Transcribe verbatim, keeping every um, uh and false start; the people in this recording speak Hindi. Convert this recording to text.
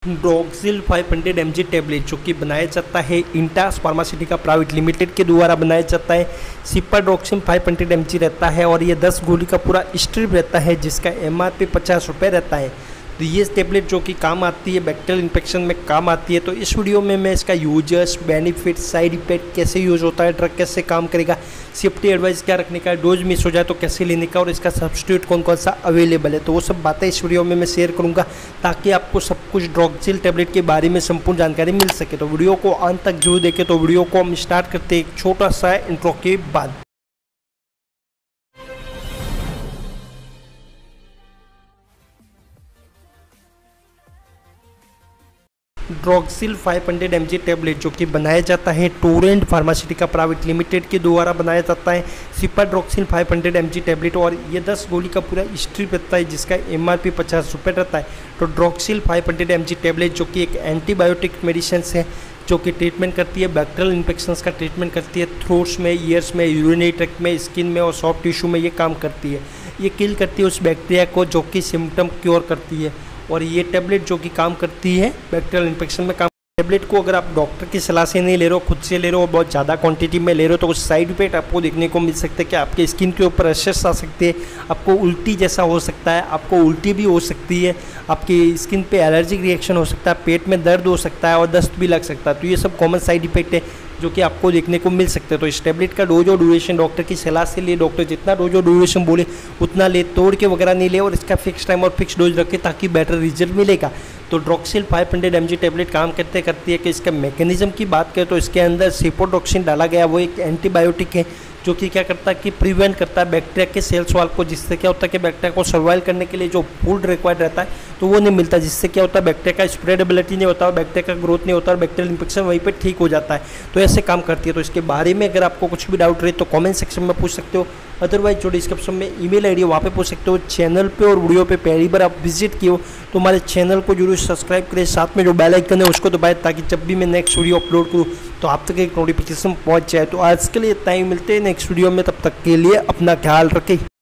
ड्रोक्सिल five hundred M G tablet जो कि बनाया जाता है इंटास फार्मास्यूटिका प्राइवेट लिमिटेड के द्वारा बनाया जाता है। Cefadroxil five hundred M G रहता है और ये दस गोली का पूरा स्ट्रिप रहता है जिसका एम आर पी पचास रुपये रहता है। तो ये टैबलेट जो कि काम आती है बैक्टीरियल इन्फेक्शन में काम आती है। तो इस वीडियो में मैं इसका यूजर्स, बेनिफिट, साइड इफेक्ट, कैसे यूज होता है, ड्रग कैसे काम करेगा, सेफ्टी एडवाइस क्या रखने का, डोज मिस हो जाए तो कैसे लेने का और इसका सब्स्टिट्यूट कौन कौन सा अवेलेबल है, तो वो सब बातें इस वीडियो में मैं शेयर करूंगा ताकि आपको सब कुछ ड्रोक्सिल टैबलेट के बारे में संपूर्ण जानकारी मिल सके। तो वीडियो को अंत तक जरूर देखें। तो वीडियो को हम स्टार्ट करते हैं एक छोटा सा इंट्रो के बाद। Droxyl five hundred M G tablet जो कि बनाया जाता है टोरेंट फार्मास्यूटिका प्राइवेट लिमिटेड के द्वारा बनाया जाता है। Cefadroxil five hundred M G tablet और ये दस गोली का पूरा स्ट्रिप रहता है जिसका एम आर पी पचास रुपये रहता है। तो Droxyl five hundred M G tablet जो कि एक एंटीबायोटिक मेडिसिन है जो कि ट्रीटमेंट करती है बैक्टीरियल इन्फेक्शंस का ट्रीटमेंट करती है। थ्रोट्स में, ईयर्स में, यूरिनरी ट्रैक्ट में, स्किन में और सॉफ्ट टिश्यू में ये काम करती है। ये किल करती है उस बैक्टीरिया को जो कि सिम्टम क्योर करती है। और ये टैबलेट जो कि काम करती है बैक्टीरियल इन्फेक्शन में काम। टैबलेट को अगर आप डॉक्टर की सलाह से नहीं ले रहे हो, खुद से ले रहे हो, बहुत ज़्यादा क्वांटिटी में ले रहे हो तो कुछ साइड इफेक्ट आपको देखने को मिल सकते हैं कि आपके स्किन के ऊपर रैशेस आ सकते हैं, आपको उल्टी जैसा हो सकता है, आपको उल्टी भी हो सकती है, आपकी स्किन पे एलर्जिक रिएक्शन हो सकता है, पेट में दर्द हो सकता है और दस्त भी लग सकता है। तो ये सब कॉमन साइड इफेक्ट है जो कि आपको देखने को मिल सकते हैं। तो इस टैबलेट का डोज और ड्यूरेशन डॉक्टर की सलाह से ले, डॉक्टर जितना डोज और ड्यूरेशन बोले उतना ले, तोड़ के वगैरह नहीं ले और इसका फिक्स टाइम और फिक्स डोज रखे ताकि बेटर रिजल्ट मिलेगा। तो Droxyl five hundred M G tablet काम करते करती है कि इसका मैकेनिज्म की बात करें तो इसके अंदर सिप्राड्रोक्सिन डाला गया, वो एक एंटीबायोटिक है जो कि क्या करता है कि प्रिवेंट करता है बैक्टीरिया के सेल्स वाल को, जिससे क्या होता है कि बैक्टीरिया को सर्वाइव करने के लिए जो फूड रिक्वायर्ड रहता है तो वो नहीं मिलता, जिससे क्या होता है बैक्टीरिया का स्प्रेडेबिलिटी नहीं होता, बैक्टीरिया का ग्रोथ नहीं होता और बैक्टीरियल इन्फेक्शन वहीं पे ठीक हो जाता है। तो ऐसे काम करती है। तो इसके बारे में अगर आपको कुछ भी डाउट रहे तो कमेंट सेक्शन में पूछ सकते हो, अदरवाइज जो डिस्क्रिप्शन में ईमेल आईडी है वहाँ पे पूछ सकते हो। चैनल पे और वीडियो पे पहली बार आप विजिट किए हो तो हमारे चैनल को जरूर सब्सक्राइब करें, साथ में जो बेल आइकन है उसको दबाएं ताकि जब भी मैं नेक्स्ट वीडियो अपलोड करूँ तो आप तक एक नोटिफिकेशन पहुँच जाए। तो आज के लिए इतना ही, मिलते हैं नेक्स्ट वीडियो में, तब तक के लिए अपना ख्याल रखें।